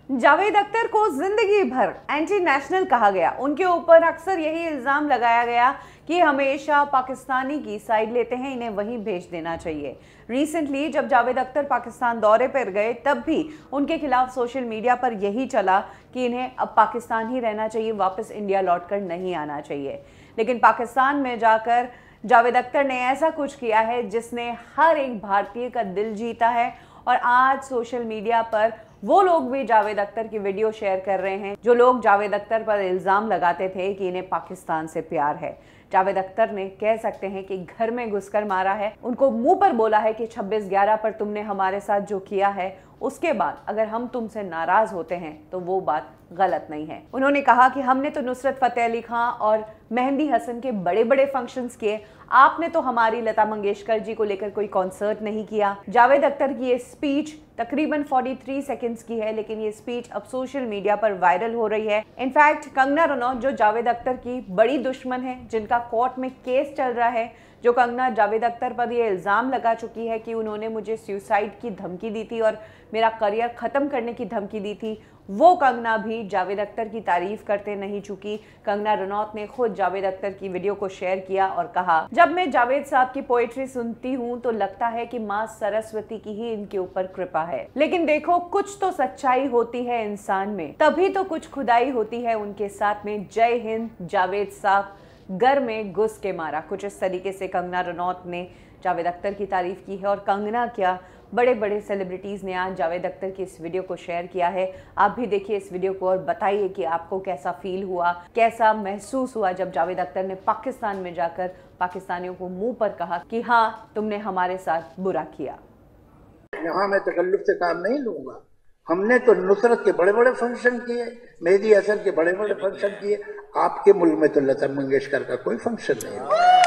जावेद अख्तर को जिंदगी भर एंटी नेशनल कहा गया। उनके ऊपर अक्सर यही इल्जाम लगाया गया कि हमेशा पाकिस्तानी की साइड लेते हैं, इन्हें वहीं भेज देना चाहिए। रिसेंटली जब जावेद अख्तर पाकिस्तान दौरे पर गए तब भी उनके खिलाफ सोशल मीडिया पर यही चला कि इन्हें अब पाकिस्तान ही रहना चाहिए, वापस इंडिया लौटकर नहीं आना चाहिए। लेकिन पाकिस्तान में जाकर जावेद अख्तर ने ऐसा कुछ किया है जिसने हर एक भारतीय का दिल जीता है और आज सोशल मीडिया पर वो लोग भी जावेद अख्तर की वीडियो शेयर कर रहे हैं जो लोग जावेद अख्तर पर इल्जाम लगाते थे कि इन्हें पाकिस्तान से प्यार है। जावेद अख्तर ने कह सकते हैं कि घर में घुसकर मारा है, उनको मुंह पर बोला है कि 26/11 पर तुमने हमारे साथ जो किया है उसके बाद अगर हम तुमसे नाराज होते हैं तो वो बात गलत नहीं है। उन्होंने कहा कि हमने तो नुसरत फतेह अली खां और मेहंदी हसन के बड़े बड़े फंक्शंस किए, आपने तो हमारी लता मंगेशकर जी को लेकर कोई कॉन्सर्ट नहीं किया। जावेद अख्तर की ये स्पीच तकरीबन 43 सेकंड्स की है, लेकिन ये स्पीच अब सोशल मीडिया पर वायरल हो रही है। इनफैक्ट कंगना रनौत जो जावेद अख्तर की बड़ी दुश्मन है, जिनका कोर्ट में केस चल रहा है, जो कंगना जावेद अख्तर पर ये इल्ज़ाम लगा चुकी है कि उन्होंने मुझे सुसाइड की धमकी दी थी और मेरा करियर ख़त्म करने की धमकी दी थी, वो कंगना भी जावेद अख्तर की तारीफ करते नहीं चुकी। कंगना रनौत ने खुद जावेद अख्तर की वीडियो को शेयर किया और कहा, जब मैं जावेद साहब की पोएट्री सुनती हूँ तो लगता है कि माँ सरस्वती की ही इनके ऊपर कृपा है। लेकिन देखो, कुछ तो सच्चाई होती है इंसान में, तभी तो कुछ खुदाई होती है उनके साथ में। जय हिंद जावेद साहब, घर में घुस के मारा। कुछ इस तरीके से कंगना रनौत ने जावेद अख्तर की तारीफ की है और कंगना क्या, बड़े बड़े सेलिब्रिटीज़ ने आज जावेद अख्तर की इस वीडियो को शेयर किया है। आप भी देखिए इस वीडियो को और बताइए कि आपको कैसा फील हुआ, कैसा महसूस हुआ जब जावेद अख्तर ने पाकिस्तान में जाकर पाकिस्तानियों को मुंह पर कहा कि हाँ, तुमने हमारे साथ बुरा किया। यहाँ मैं तकल्लुफ से काम नहीं लूंगा। हमने तो नुसरत के बड़े बड़े फंक्शन किए, मेहंदी हसन के बड़े बड़े फंक्शन किए। आपके मुल्क में तो लता मंगेशकर का कोई फंक्शन नहीं है।